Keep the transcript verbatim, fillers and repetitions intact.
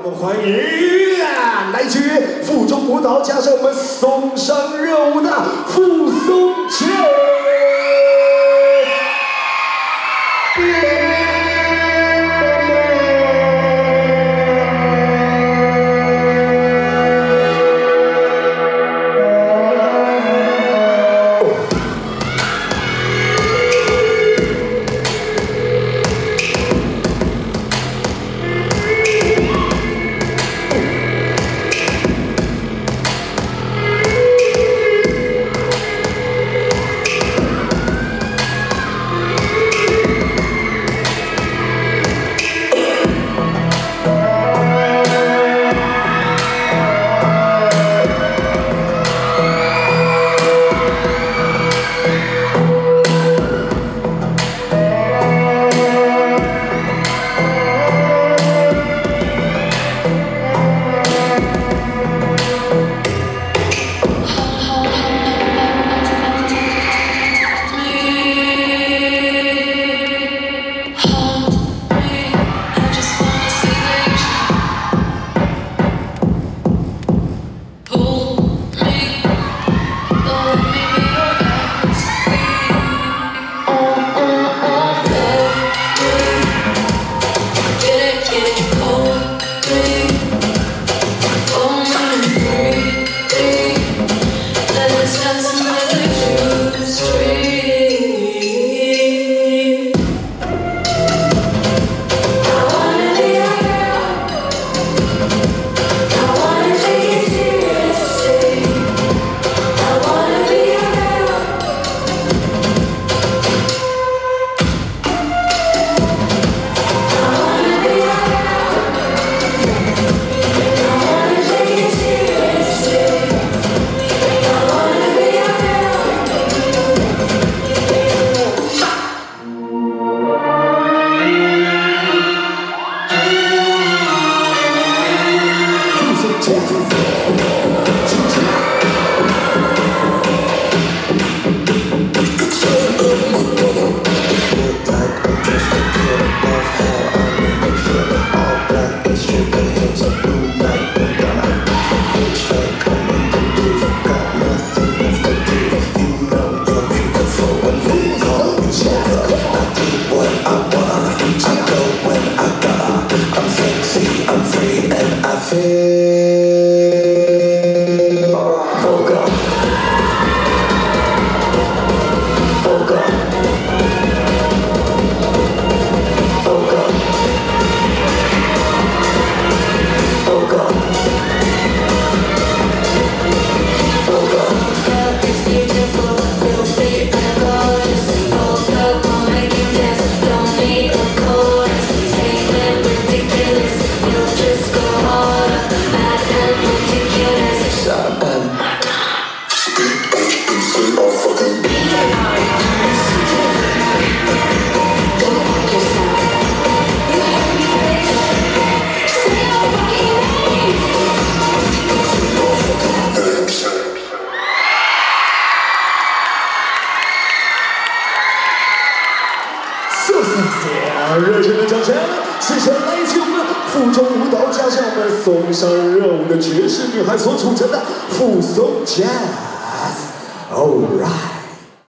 我们欢迎啊，来自于附中舞蹈加上我们松山热舞的傅松杰。 热情的掌声，谢谢来自我们附中舞蹈加上我们松山热舞的爵士女孩所组成的傅松 Jazz。All right。